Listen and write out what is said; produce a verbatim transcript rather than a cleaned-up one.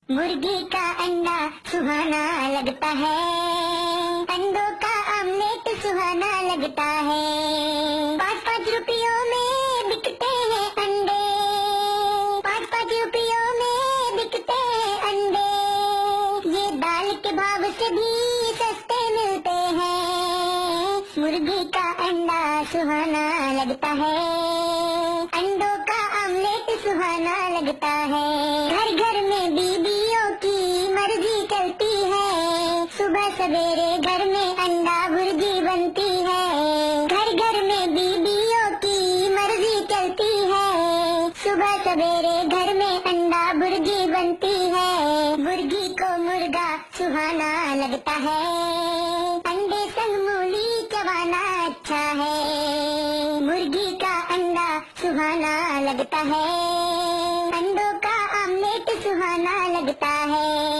मुर्गी का अंडा सुहाना लगता है, अंडों का आमलेट सुहाना लगता है। पाँच पाँच रुपयों में बिकते हैं अंडे, पाँच पाँच रुपयों में बिकते हैं अंडे। ये दाल के भाव से भी सस्ते मिलते हैं। मुर्गी का अंडा सुहाना लगता है, अंडों का आमलेट सुहाना लगता है। घर घर में बीबियों की मर्जी चलती है, सुबह सवेरे घर में अंडा भुर्जी बनती है। घर घर में बीबियों की मर्जी चलती है, सुबह सवेरे घर में अंडा भुर्जी बनती है। मुर्गी को मुर्गा सुहाना लगता है, अंडे संग मूली चबाना अच्छा है। मुर्गी का अंडा सुहाना लगता है, अंडों का आमलेट सुहाना लगता है।